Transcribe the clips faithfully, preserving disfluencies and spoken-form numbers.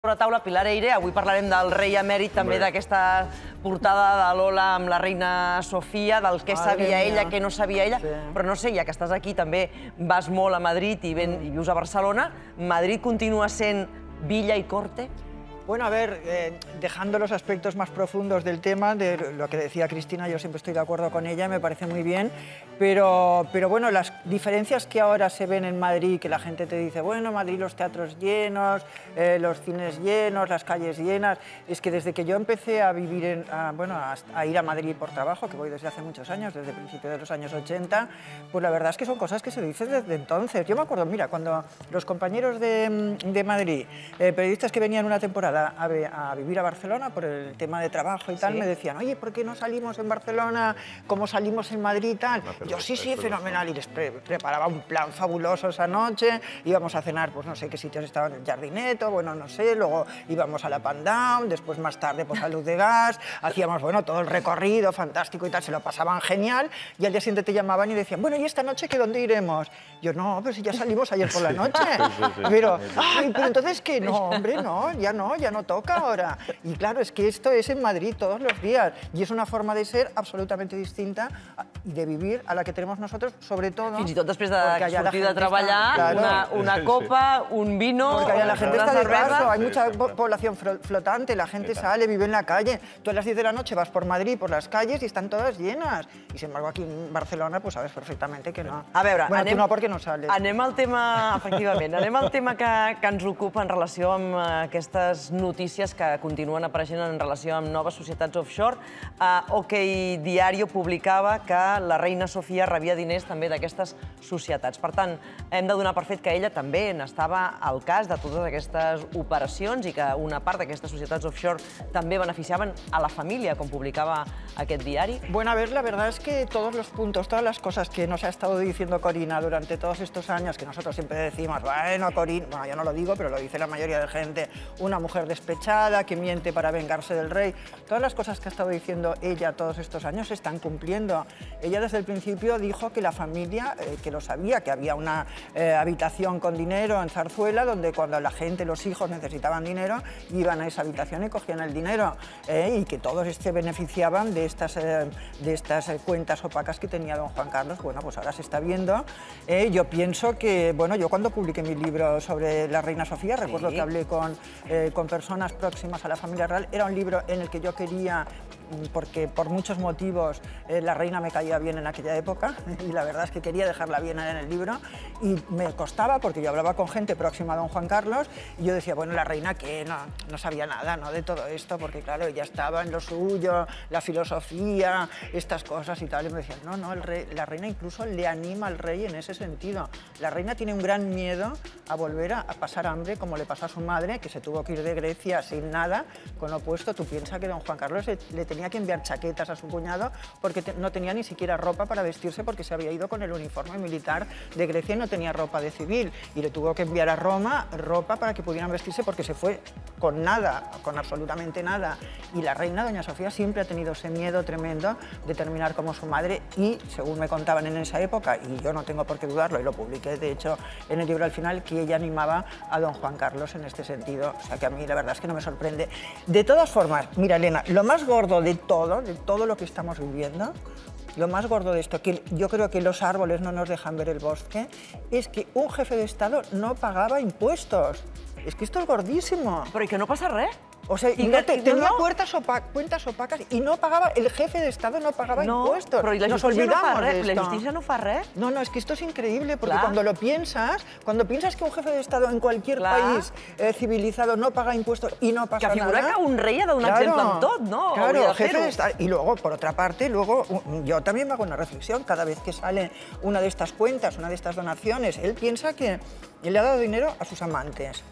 Sobre la taula, Pilar Eire, avui parlarem del rei emèrit, també d'aquesta portada de Lola amb la reina Sofia, del què sabia ella, què no sabia ella, però no sé, ja que estàs aquí també vas molt a Madrid i vius a Barcelona, Madrid continua sent villa y corte? Bueno, a ver, eh, dejando los aspectos más profundos del tema, de lo que decía Cristina, yo siempre estoy de acuerdo con ella, me parece muy bien, pero, pero bueno, las diferencias que ahora se ven en Madrid, que la gente te dice, bueno, Madrid los teatros llenos, eh, los cines llenos, las calles llenas, es que desde que yo empecé a vivir, en, a, bueno, a, a ir a Madrid por trabajo, que voy desde hace muchos años, desde principios de los años ochenta, pues la verdad es que son cosas que se dicen desde entonces. Yo me acuerdo, mira, cuando los compañeros de, de Madrid, eh, periodistas que venían una temporada A, a vivir a Barcelona por el tema de trabajo y tal, ¿sí? Me decían, oye, ¿por qué no salimos en Barcelona como salimos en Madrid y tal? No, yo sí, sí, fenomenal, y les pre preparaba un plan fabuloso esa noche, íbamos a cenar, pues no sé qué sitios estaban, el Jardineto, bueno, no sé, luego íbamos a la Pandown, después más tarde pues a Luz de Gas, hacíamos, bueno, todo el recorrido fantástico y tal, se lo pasaban genial, y al día siguiente te llamaban y decían, bueno, ¿y esta noche qué dónde iremos? Yo, no, pero si ya salimos ayer por la noche, sí, sí, sí. Pero, ay, pero entonces que no, hombre, no, ya no, ya no toca ahora. Y claro, es que esto es en Madrid todos los días y es una forma de ser absolutamente distinta y de vivir a la que tenemos nosotros, sobre todo... Fins i tot després de sortir de treballar, claro, una, una copa, un vino... Porque allá la gente está de paso, hay mucha población flotante, la gente sale, vive en la calle. Tú a las diez de la noche vas por Madrid, por las calles y están todas llenas. Y sin embargo aquí en Barcelona pues sabes perfectamente que no. A veure, bueno, anem, tu no perquè no sales. Anem al tema, efectivament, anem al tema que, que ens ocupa en relació amb aquestes notícies que continuen apareixent en relació amb noves societats offshore. Uh, OK Diario publicava que la reina Sofia rebia diners també d'aquestes societats. Per tant, hem de donar per fet que ella també n'estava al cas de totes aquestes operacions i que una part d'aquestes societats offshore també beneficiaven a la família, com publicava aquest diari. Bueno, a ver, la verdad es que todos los puntos, todas las cosas que nos ha estado diciendo Corina durante todos estos años, que nosotros siempre decimos, bueno, Corina, bueno, yo no lo digo, pero lo dice la mayoría de gente, una mujer despechada, que miente para vengarse del rey. Todas las cosas que ha estado diciendo ella todos estos años se están cumpliendo. Ella desde el principio dijo que la familia, eh, que lo sabía, que había una eh, habitación con dinero en Zarzuela, donde cuando la gente, los hijos necesitaban dinero, iban a esa habitación y cogían el dinero, eh, y que todos se beneficiaban de estas, eh, de estas eh, cuentas opacas que tenía don Juan Carlos. Bueno, pues ahora se está viendo. Eh, yo pienso que, bueno, yo cuando publiqué mi libro sobre la reina Sofía, sí, recuerdo que hablé con, eh, con personas próximas a la familia real, era un libro en el que yo quería, porque por muchos motivos eh, la reina me caía bien en aquella época y la verdad es que quería dejarla bien en el libro y me costaba porque yo hablaba con gente próxima a don Juan Carlos y yo decía, bueno, la reina que no, no sabía nada, ¿no?, de todo esto, porque claro, ella estaba en lo suyo, la filosofía, estas cosas y tal, y me decían, no, no, el rey, la reina incluso le anima al rey en ese sentido. La reina tiene un gran miedo a volver a, a pasar hambre como le pasó a su madre, que se tuvo que ir de Grecia sin nada, con lo puesto. Tú piensas que don Juan Carlos le, le tenía que enviar chaquetas a su cuñado porque te, no tenía ni siquiera ropa para vestirse porque se había ido con el uniforme militar de Grecia y no tenía ropa de civil, y le tuvo que enviar a Roma ropa para que pudieran vestirse porque se fue con nada, con absolutamente nada. Y la reina, doña Sofía, siempre ha tenido ese miedo tremendo de terminar como su madre y, según me contaban en esa época, y yo no tengo por qué dudarlo, y lo publiqué de hecho en el libro al final, que ella animaba a don Juan Carlos en este sentido. O sea que a mí la verdad es que no me sorprende. De todas formas, mira, Elena, lo más gordo de todo, de todo lo que estamos viviendo, lo más gordo de esto, que yo creo que los árboles no nos dejan ver el bosque, es que un jefe de Estado no pagaba impuestos. Es que esto es gordísimo. Però i que no passa res? O sea, y no te, tenía no, puertas opa cuentas opacas y no pagaba, el jefe de Estado no pagaba no, impuestos. Pero ¿y la Nos justicia olvidamos no fa res? de esto. ¿La justicia no fa res? No, no, es que esto es increíble, porque Clar. cuando lo piensas, cuando piensas que un jefe de Estado en cualquier Clar. país eh, civilizado no paga impuestos y no pasa nada... Que figura nada, que un rei ha de donar claro, exemple en tot, no? Claro, jefe de Estado. Y luego, por otra parte, luego yo también me hago una reflexión cada vez que sale una de estas cuentas, una de estas donaciones. Él piensa que él le ha dado dinero a sus amantes,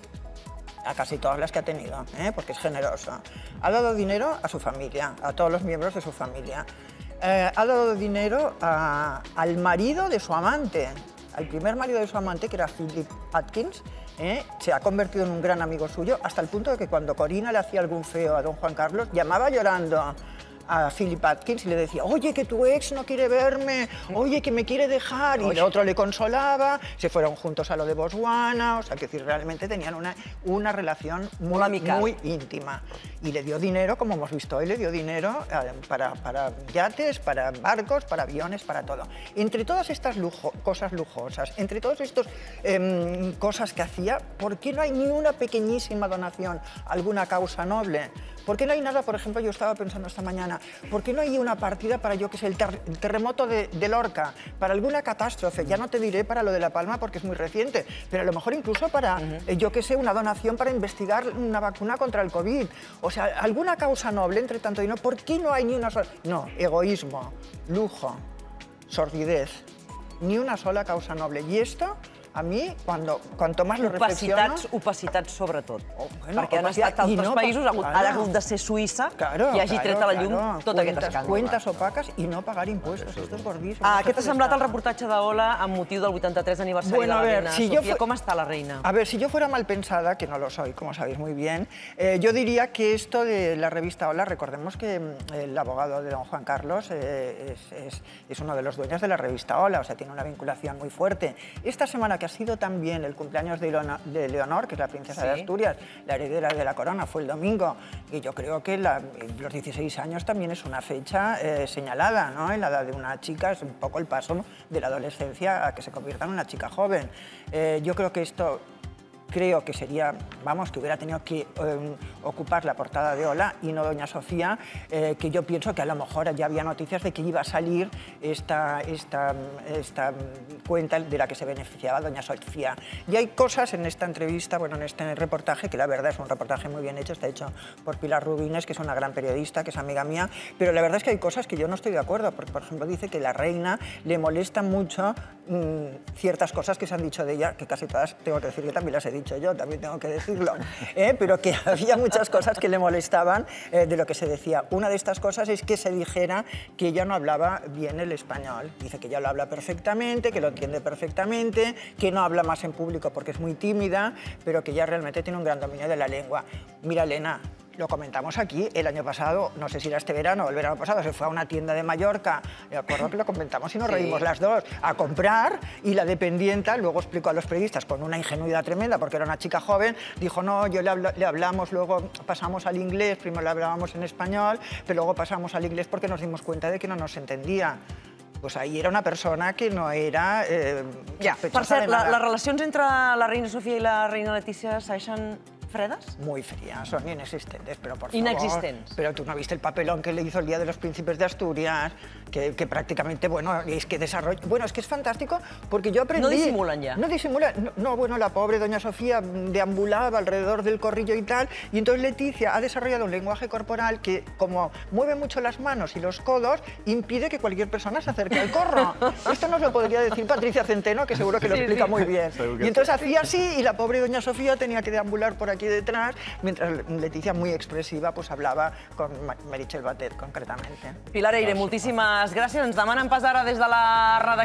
a casi todas las que ha tenido, ¿eh? Porque es generoso. Ha dado dinero a su familia, a todos los miembros de su familia. Eh, ha dado dinero a, al marido de su amante, al primer marido de su amante, que era Philip Atkins, ¿eh? Se ha convertido en un gran amigo suyo, hasta el punto de que cuando Corina le hacía algún feo a don Juan Carlos, llamaba llorando a Philip Atkins y le decía, oye, que tu ex no quiere verme, oye, que me quiere dejar, y el otro le consolaba, se fueron juntos a lo de Botswana, o sea, que decir, realmente tenían una, una relación muy, muy íntima. Y le dio dinero, como hemos visto hoy, le dio dinero eh, para, para yates, para barcos, para aviones, para todo. Entre todas estas lujo, cosas lujosas, entre todas estas eh, cosas que hacía, ¿por qué no hay ni una pequeñísima donación a alguna causa noble? ¿Por qué no hay nada, por ejemplo, yo estaba pensando esta mañana, ¿por qué no hay una partida para, yo que sé, el, ter el terremoto de, de Lorca, para alguna catástrofe? Ya no te diré para lo de La Palma porque es muy reciente, pero a lo mejor incluso para, uh-huh. eh, yo que sé, una donación para investigar una vacuna contra el COVID. O sea, alguna causa noble entre tanto dinero. ¿Por qué no hay ni una sola? No, egoísmo, lujo, sordidez, ni una sola causa noble. Y esto, a mi, cuando, cuanto más lo reflexiono... Opacitats, sobretot. Oh, bueno, perquè han estat altres no, països, ha claro. hagut de ser Suïssa claro, i hagi tret a la llum claro, tot aquest escàndol. Cuentas opaques i no pagar impuestos, esto es gordísimo. Ah, què t'ha semblat el reportatge d'Hola amb motiu del vuitanta-tres aniversari bueno, de la ver, reina si Sofía? ¿Cómo está la reina? A ver, si yo fuera mal pensada, que no lo soy, como sabéis muy bien, eh, yo diría que esto de la revista Hola, recordemos que el abogado de don Juan Carlos eh, es, es, es uno de los dueños de la revista Hola, o sea, tiene una vinculación muy fuerte. Esta semana que ha sido también el cumpleaños de Leonor, de Leonor, que es la princesa sí. de Asturias, la heredera de la corona, fue el domingo, y yo creo que la, los dieciséis años también es una fecha eh, señalada, ¿no? En la edad de una chica es un poco el paso de la adolescencia a que se convierta en una chica joven. Eh, yo creo que esto... Creo que sería, vamos, que hubiera tenido que eh, ocupar la portada de Hola y no doña Sofía, eh, que yo pienso que a lo mejor ya había noticias de que iba a salir esta, esta, esta cuenta de la que se beneficiaba doña Sofía. Y hay cosas en esta entrevista, bueno, en este reportaje, que la verdad es un reportaje muy bien hecho, está hecho por Pilar Rubines, que es una gran periodista, que es amiga mía, pero la verdad es que hay cosas que yo no estoy de acuerdo, porque por ejemplo dice que la reina le molesta mucho mmm, ciertas cosas que se han dicho de ella, que casi todas tengo que decir que también las he dicho yo, también tengo que decirlo, ¿eh? Pero que había muchas cosas que le molestaban eh, de lo que se decía. Una de estas cosas es que se dijera que ella no hablaba bien el español. Dice que ella lo habla perfectamente, que lo entiende perfectamente, que no habla más en público porque es muy tímida, pero que ella realmente tiene un gran dominio de la lengua. Mira, Elena, lo comentamos aquí el año pasado, no sé si era este verano o el verano pasado, se fue a una tienda de Mallorca, me acuerdo que lo comentamos y nos sí. reímos las dos, a comprar, y la dependienta luego explicó a los periodistas con una ingenuidad tremenda, porque era una chica joven, dijo, no, yo le, habla, le hablamos, luego pasamos al inglés, primero le hablábamos en español, pero luego pasamos al inglés porque nos dimos cuenta de que no nos entendía. Pues ahí era una persona que no era... Eh, ja, per cert, la, les relacions entre la reina Sofía i la reina Letícia segueixen fredes? Muy frías, son inexistentes, pero por favor... Inexistentes. Pero tú no viste el papelón que le hizo el Día de los Príncipes de Asturias, que, que prácticamente, bueno, es que desarrolla... Bueno, es que es fantástico porque yo aprendí... No disimulan ya. No disimulan. No, no, bueno, la pobre doña Sofía deambulaba alrededor del corrillo y tal, y entonces Leticia ha desarrollado un lenguaje corporal que, como mueve mucho las manos y los codos, impide que cualquier persona se acerque al corro. Esto nos lo podría decir Patricia Centeno, que seguro que lo sí, explica sí. muy bien. Y entonces hacía así, y la pobre doña Sofía tenía que deambular por aquí aquí detrás, mientras Leticia, muy expresiva, pues hablava con Meritxell Batet, concretamente. Pilar Eyre, moltíssimes gràcies. Ens demanen pas ara des de la redacció